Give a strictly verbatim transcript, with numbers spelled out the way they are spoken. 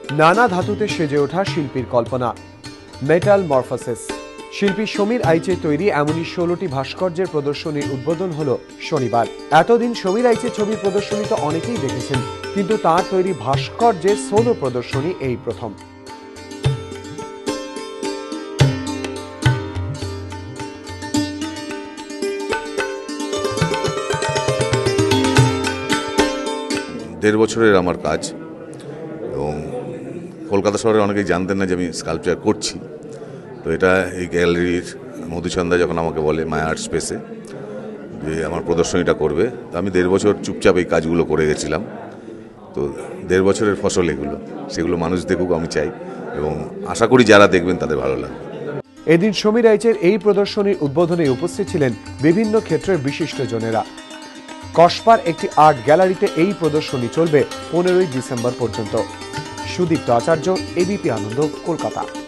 নানা ধাতুতে সেজে ওঠা শিল্পীর কল্পনা, মেটাল মরফোসিস। শিল্পী সমীর আইচের তৈরি এমনই ষোলোটি ভাস্কর্যের প্রদর্শনীর উদ্বোধন হলো শনিবার। এতদিন সমীর আইচের ছবির প্রদর্শনী তো অনেকেই দেখেছেন, কিন্তু তার তৈরি ভাস্কর্যের সোলো প্রদর্শনী এই প্রথম। দেড় বছরের আমার কাজ, এবং কলকাতা শহরে অনেকেই জানতেন না যে আমি স্কাল্পচার করছি। তো এটা এই গ্যালারির মধুচন্দা যখন আমাকে বলে মাই আর্ট স্পেসে যে আমার প্রদর্শনীটা করবে, তো আমি দেড় বছর চুপচাপ এই কাজগুলো করে গেছিলাম। তো দেড় বছরের ফসল এগুলো, সেগুলো মানুষ দেখুক আমি চাই, এবং আশা করি যারা দেখবেন তাদের ভালো লাগবে। এদিন সমীর আইচের এই প্রদর্শনীর উদ্বোধনে উপস্থিত ছিলেন বিভিন্ন ক্ষেত্রের বিশিষ্টজনেরা। কসবার একটি আর্ট গ্যালারিতে এই প্রদর্শনী চলবে পনেরোই ডিসেম্বর পর্যন্ত। সুদীপ্ত আচার্য, এবিপি আনন্দ, কলকাতা।